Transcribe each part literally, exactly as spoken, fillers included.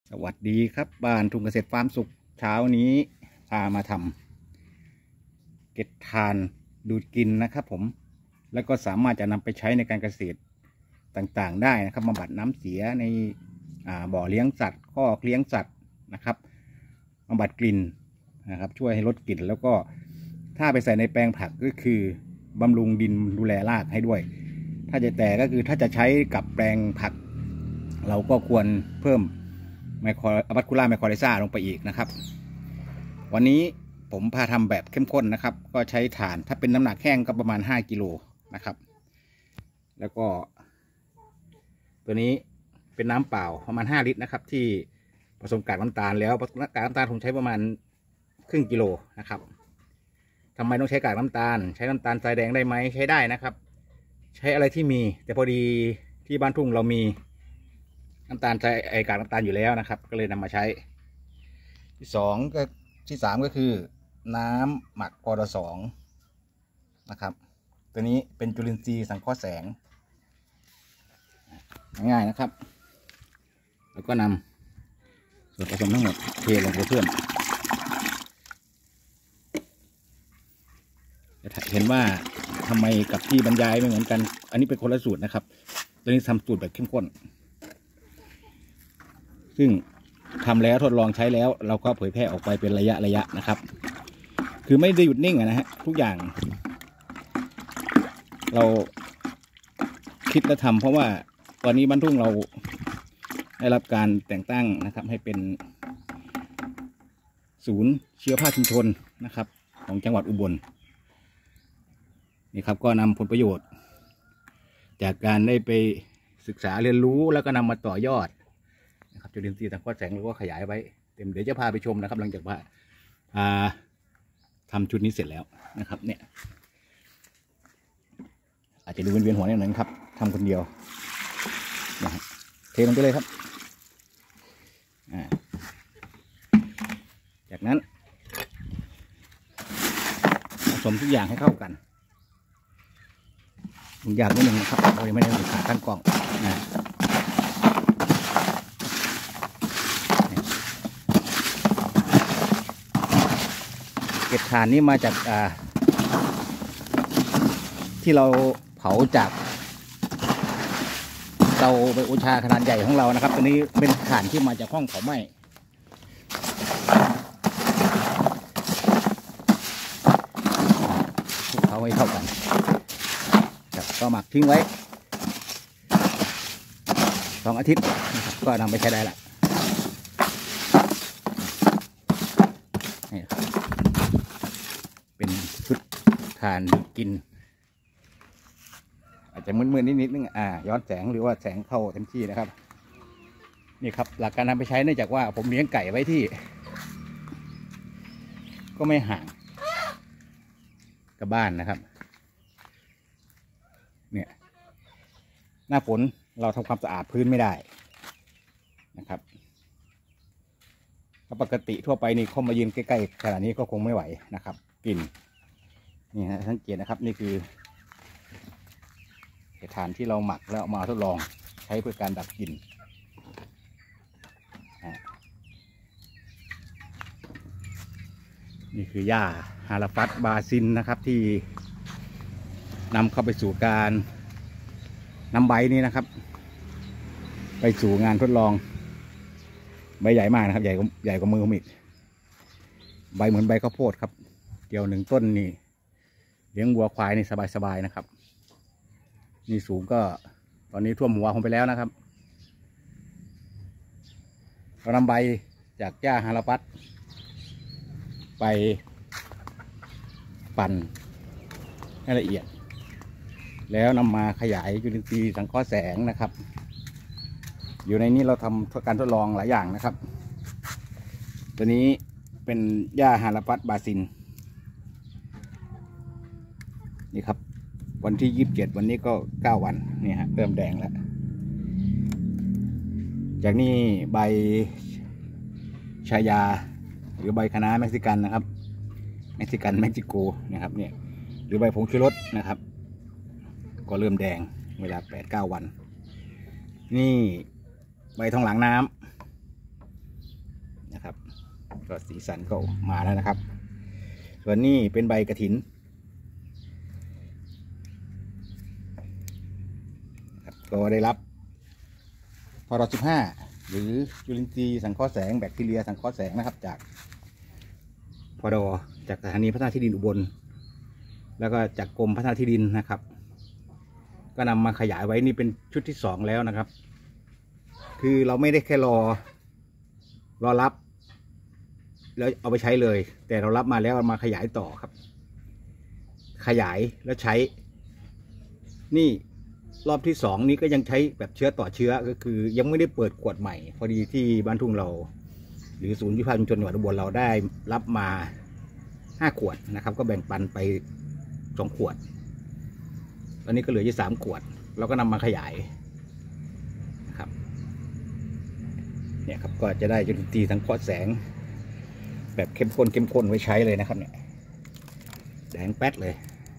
สวัสดีครับบ้านทุ่งเกษตรฟาร์มสุขเช้านี้พามาทำเก็ดทานดูดกินนะครับผมแล้วก็สามารถจะนำไปใช้ในการเกษตรต่างๆได้นะครับบำบัดน้ำเสียในบ่อเลี้ยงสัตว์ข้อเลี้ยงสัตว์นะครับบำบัดกลิ่นนะครับช่วยให้ลดกลิ่นแล้วก็ถ้าไปใส่ในแปลงผักก็คือบำรุงดินดูแลรากให้ด้วยถ้าจะแต่ก็คือถ้าจะใช้กับแปลงผักเราก็ควรเพิ่มไมโครอัลคูล่าไมโครไลซ่าลงไปอีกนะครับวันนี้ผมพาทำแบบเข้มข้นนะครับก็ใช้ถ่านถ้าเป็นน้ำหนักแห้งก็ประมาณห้ากิโลนะครับแล้วก็ตัวนี้เป็นน้ำเปล่าประมาณห้าลิตรนะครับที่ผสมกากน้ำตาลแล้วกากน้ำตาลผมใช้ประมาณครึ่งกิโลนะครับทำไมต้องใช้กากน้ำตาลใช้น้ำตาลทรายแดงได้ไหมใช้ได้นะครับใช้อะไรที่มีแต่พอดีที่บ้านทุ่งเรามีน้ำตาลใช้ไอกากน้ำตาลอยู่แล้วนะครับก็เลยนำมาใช้ที่สองก็ที่สามก็คือน้ำหมักปอ สองนะครับตัวนี้เป็นจุลินทรีย์สังเคราะห์แสงง่ายๆนะครับแล้วก็นำส่วนผสมทั้งหมดเทลงไปเพิ่มจะเห็นว่าทำไมกับที่บรรยายไม่เหมือนกันอันนี้เป็นคนละสูตรนะครับตัวนี้ทำสูตรแบบเข้มข้นซึ่งทำแล้วทดลองใช้แล้วเราก็เผยแพร่ออกไปเป็นระยะระยะนะครับคือไม่ได้หยุดนิ่งนะฮะทุกอย่างเราคิดและทำเพราะว่าตอนนี้บ้านทุ่งเราได้รับการแต่งตั้งนะครับให้เป็นศูนย์ชีวภาพชุมชนนะครับของจังหวัดอุบลนี่ครับก็นำผลประโยชน์จากการได้ไปศึกษาเรียนรู้แล้วก็นำมาต่อยอดนะครับจุลินทรีย์สังเคราะห์แสงเราก็ขยายไว้เต็มเดี๋ยวจะพาไปชมนะครับหลังจากว่าทำชุดนี้เสร็จแล้วนะครับเนี่ยอาจจะดูเวียนหัวนิดหนึ่งครับทำคนเดียวนะเทลงไปเลยครับจากนั้นผสมทุกอย่างให้เข้ากันทุกอย่างนิดหนึ่งนะครับเรายังไม่ได้ขาตั้งกล่องนะเก็บถ่านนี้มาจากที่เราเผาจากเตาไบโอชาขนาดใหญ่ของเรานะครับตัวนี้เป็นถ่านที่มาจากห้องเผาไหม้เผาให้เข้ากันก็หมักทิ้งไว้สองอาทิตย์ก็นำไปใช้ได้ละเป็นชุดถ่านกินอาจจะมืดๆนิดๆนึงอ่าย้อนแสงหรือว่าแสงเข้าเต็มที่นะครับนี่ครับหลักการนำไปใช้เนื่องจากว่าผมเลี้ยงไก่ไว้ที่ก็ไม่ห่างกับบ้านนะครับเนี่ยหน้าฝนเราทำความสะอาดพื้นไม่ได้นะครับถ้าปกติทั่วไปนี่เข้ามายืนใกล้ๆขนาดนี้ก็คงไม่ไหวนะครับกลิ่นนี่ฮะสังเกตนะครับนี่คือเห็ดถ่านที่เราหมักแล้วมาทดลองใช้เพื่อการดับกลิ่นนี่คือหญ้าฮาราฟัสบาซินนะครับที่นำเข้าไปสู่การนำใบนี้นะครับไปสู่งานทดลองใบใหญ่มากนะครับใหญ่ใหญ่กว่ามือผมอีกใบเหมือนใบข้าวโพดครับเกี่ยวหนึ่งต้นนี่เลี้ยงวัวควายนี่สบายๆนะครับนี่สูงก็ตอนนี้ท่วมหัวผมไปแล้วนะครับเรานำใบจากหญ้าฮาราฟัสไปปั่นให้ละเอียดแล้วนำมาขยายจุลินทรีย์สังเคราะห์แสงนะครับอยู่ในนี้เราทำการทดลองหลายอย่างนะครับตัวนี้เป็นหญ้าฮาราฟัสบาซินนี่ครับวันที่ยี่สิบเจ็ดวันนี้ก็เก้าวันนี่ฮะเริ่มแดงแล้วจากนี้ใบชายาหรือใบคะน้าเม็กซิกันนะครับเม็กซิกันเม็กซิโกนะครับเนี่ยหรือใบผงชูรสนะครับก็เริ่มแดงเวลาแปดเก้าวันนี่ใบทองหลังน้ก็สีสันก็มาแล้วนะครับส่วนนี้เป็นใบกระถินก็ได้รับพรสิบห้าหรือจุลินทรีย์สังเคราะห์แสงแบคทีเรียสังเคราะห์แสงนะครับจากพดจากสถานีพัฒนาที่ดินอุบลแล้วก็จากกรมพัฒนาที่ดินนะครับก็นำมาขยายไว้นี่เป็นชุดที่สองแล้วนะครับคือเราไม่ได้แค่รอรอรับแล้วเอาไปใช้เลยแต่เรารับมาแล้วเอามาขยายต่อครับขยายแล้วใช้นี่รอบที่สองนี้ก็ยังใช้แบบเชื้อต่อเชื้อก็คือยังไม่ได้เปิดขวดใหม่พอดีที่บ้านทุ่งเราหรือศูนย์วิพากษ์ชุมชนจังหวัดอุบลเราได้รับมาห้าขวดนะครับก็แบ่งปันไปสองขวดตอนนี้ก็เหลืออยู่สามขวดเราก็นำมาขยายนะครับเนี่ยครับก็จะได้จุลินทรีย์สังเคราะห์แสงแบบเข้มข้นเข้มข้นไว้ใช้เลยนะครับเนี่ยแดงแป๊ดเลย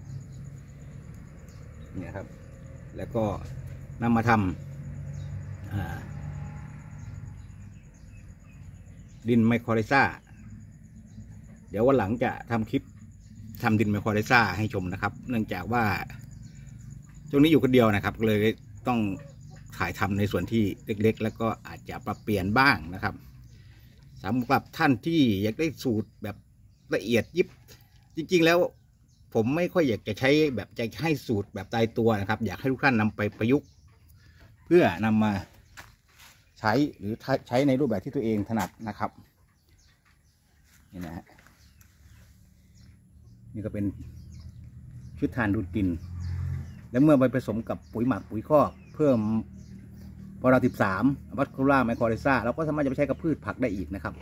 เนี่ยครับแล้วก็นำมาทำดินไมโครไรซ่าเดี๋ยววันหลังจะทำคลิปทำดินไมโครไรซ่าให้ชมนะครับเนื่องจากว่าช่วงนี้อยู่คนเดียวนะครับเลยต้องถ่ายทำในส่วนที่เล็กๆแล้วก็อาจจะปรับเปลี่ยนบ้างนะครับสำหรับท่านที่อยากได้สูตรแบบละเอียดยิบจริงๆแล้วผมไม่ค่อยอยากจะใช้แบบจะให้สูตรแบบตายตัวนะครับอยากให้ทุกท่านนำไปประยุกต์เพื่อนำมาใช้หรือใช้ในรูปแบบที่ตัวเองถนัดนะครับนี่นะฮะนี่ก็เป็นชุดทานดูดกลิ่นแล้วเมื่อไปผสมกับปุ๋ยหมักปุ๋ยคอกเพิ่มพอเราสิบสามวัตคูล่าไมโครไรซ่าเราก็สามารถจะไปใช้กับพืชผักได้อีกนะครับ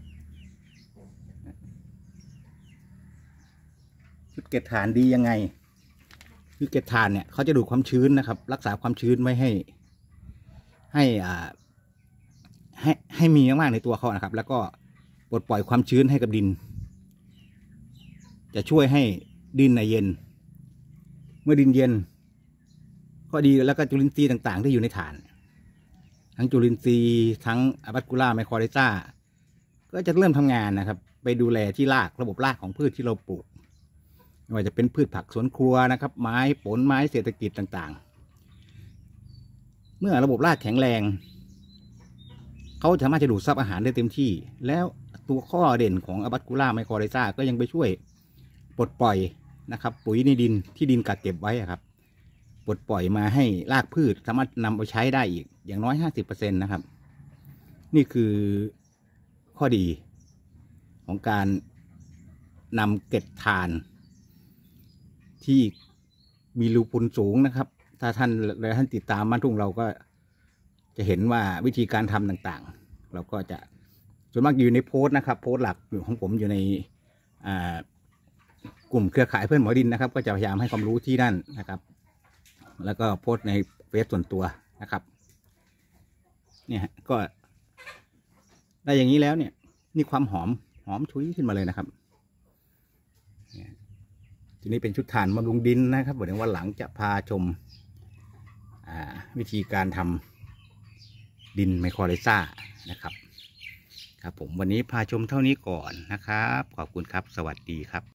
ชุดเกล็ดถ่านดียังไงคือเกล็ดถ่านเนี่ยเขาจะดูดความชื้นนะครับรักษาความชื้นไว้ให้ให้อ่าให้ให้มีมากๆในตัวเขานะครับแล้วก็ปลดปล่อยความชื้นให้กับดินจะช่วยให้ดินในเย็นเมื่อดินเย็นก็ดีแล้วก็จุลินทรีย์ต่างๆที่อยู่ในถ่านทั้งจุลินทรีย์ทั้งอะวัตคูล่าไมโครไรซ่าก็จะเริ่มทำงานนะครับไปดูแลที่รากระบบรากของพืชที่เราปลูกไม่ว่าจะเป็นพืชผักสวนครัวนะครับไม้ผลไม้เศรษฐกิจต่างๆเมื่อระบบรากแข็งแรงเขาสามารถจะดูดซับอาหารได้เต็มที่แล้วตัวข้อเด่นของอะวัตคูล่าไมโครไรซ่าก็ยังไปช่วยปลดปล่อยนะครับปุ๋ยในดินที่ดินกักเก็บไว้ครับปลดปล่อยมาให้รากพืชสามารถนำไปใช้ได้อีกอย่างน้อย ห้าสิบเปอร์เซ็นต์ นะครับนี่คือข้อดีของการนำเกล็ดถ่านที่มีรูพุนสูงนะครับถ้าท่านและท่านติดตามบ้านทุ่งเราก็จะเห็นว่าวิธีการทำต่างๆเราก็จะส่วนมากอยู่ในโพสต์นะครับโพสต์หลักอยู่ของผมอยู่ในกลุ่มเครือข่ายเพื่อนหมอดินนะครับก็จะพยายามให้ความรู้ที่นั่นนะครับแล้วก็โพสต์ในเฟซส่วนตัวนะครับเนี่ยก็ได้อย่างนี้แล้วเนี่ยนี่ความหอมหอมชุยขึ้นมาเลยนะครับทีนี้เป็นชุดถ่านบำรุงดินนะครับเดี๋ยววันหลังจะพาชมวิธีการทำดินไมโครไรซ่านะครับครับผมวันนี้พาชมเท่านี้ก่อนนะครับขอบคุณครับสวัสดีครับ